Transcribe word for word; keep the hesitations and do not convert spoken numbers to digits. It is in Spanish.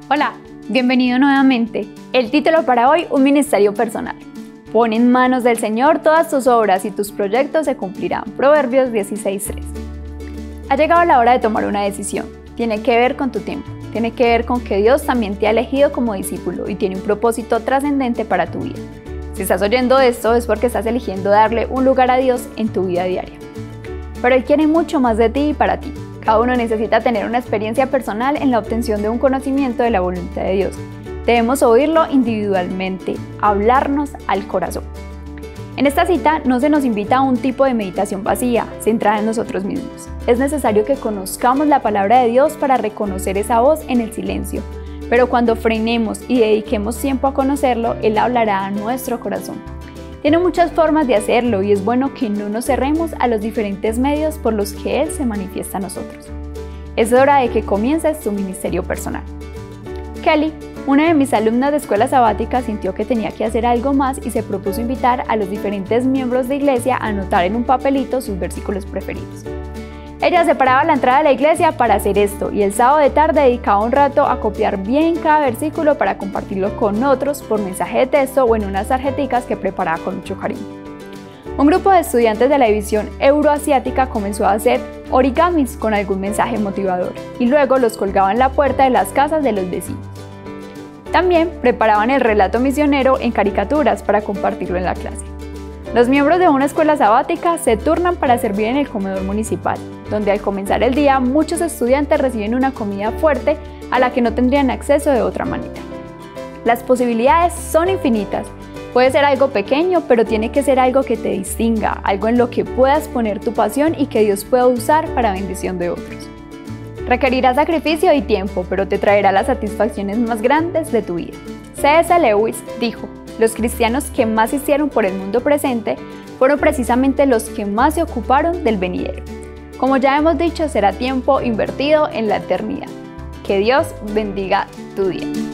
Hola, bienvenido nuevamente. El título para hoy, un ministerio personal. Pon en manos del Señor todas tus obras y tus proyectos se cumplirán. Proverbios dieciséis tres. Ha llegado la hora de tomar una decisión. Tiene que ver con tu tiempo. Tiene que ver con que Dios también te ha elegido como discípulo y tiene un propósito trascendente para tu vida. Si estás oyendo esto es porque estás eligiendo darle un lugar a Dios en tu vida diaria. Pero Él quiere mucho más de ti y para ti. Cada uno necesita tener una experiencia personal en la obtención de un conocimiento de la voluntad de Dios. Debemos oírlo individualmente, hablarnos al corazón. En esta cita no se nos invita a un tipo de meditación vacía, centrada en nosotros mismos. Es necesario que conozcamos la palabra de Dios para reconocer esa voz en el silencio. Pero cuando frenemos y dediquemos tiempo a conocerlo, Él hablará a nuestro corazón. Tiene muchas formas de hacerlo y es bueno que no nos cerremos a los diferentes medios por los que Él se manifiesta a nosotros. Es hora de que comiences tu ministerio personal. Kelly, una de mis alumnas de escuela sabática, sintió que tenía que hacer algo más y se propuso invitar a los diferentes miembros de iglesia a anotar en un papelito sus versículos preferidos. Ella se paraba a la entrada de la iglesia para hacer esto y el sábado de tarde dedicaba un rato a copiar bien cada versículo para compartirlo con otros por mensaje de texto o en unas tarjeticas que preparaba con mucho cariño. Un grupo de estudiantes de la división euroasiática comenzó a hacer origamis con algún mensaje motivador y luego los colgaban en la puerta de las casas de los vecinos. También preparaban el relato misionero en caricaturas para compartirlo en la clase. Los miembros de una escuela sabática se turnan para servir en el comedor municipal, donde al comenzar el día muchos estudiantes reciben una comida fuerte a la que no tendrían acceso de otra manera. Las posibilidades son infinitas. Puede ser algo pequeño, pero tiene que ser algo que te distinga, algo en lo que puedas poner tu pasión y que Dios pueda usar para bendición de otros. Requerirá sacrificio y tiempo, pero te traerá las satisfacciones más grandes de tu vida. C S Lewis dijo: los cristianos que más hicieron por el mundo presente fueron precisamente los que más se ocuparon del venidero. Como ya hemos dicho, será tiempo invertido en la eternidad. Que Dios bendiga tu día.